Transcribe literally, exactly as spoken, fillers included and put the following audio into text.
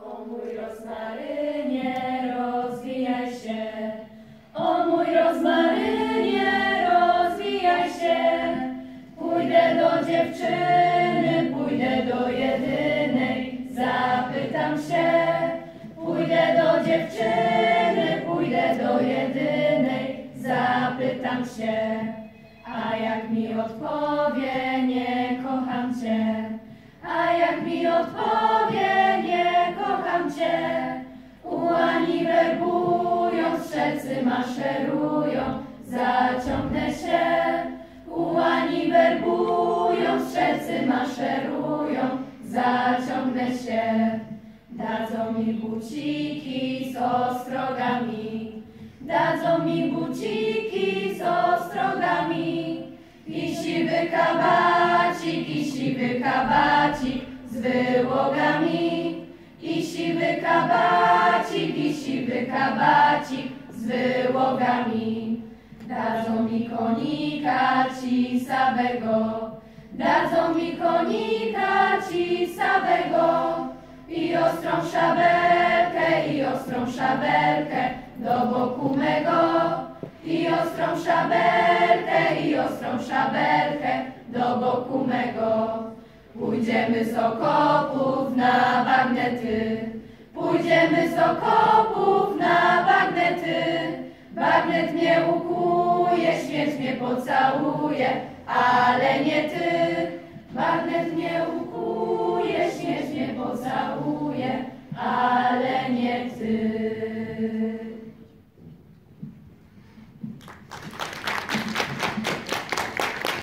O mój rozmarynie, rozwijaj się. O mój rozmarynie, rozwijaj się. Pójdę do dziewczyny, pójdę do jedynej, zapytam się. Pójdę do dziewczyny, pójdę do jedynej, zapytam się. A jak mi odpowie, nie kocham cię. A jak mi odpowie, nie kocham cię. U Ani werbują, strzelcy maszerują, zaciągnę się. U Ani werbują, strzelcy maszerują, zaciągnę się. Dadzą mi buciki z ostrogami, dadzą mi buciki z ostrogami. I siwy kabacik, i siwy kabacik z wyłogami. I siwy kabacik, i siwy kabacik z wyłogami. Dadzą mi konika cisawego, dadzą mi konika cisawego. I ostrą szabelkę, i ostrą szabelkę do boku mego. I ostrą szabelkę, i ostrą szabelkę do boku mego. Pójdziemy z okopów na bagnety, pójdziemy z okopów na bagnety. Bagnet mnie ukuje, śmierć mnie pocałuje, ale nie ty.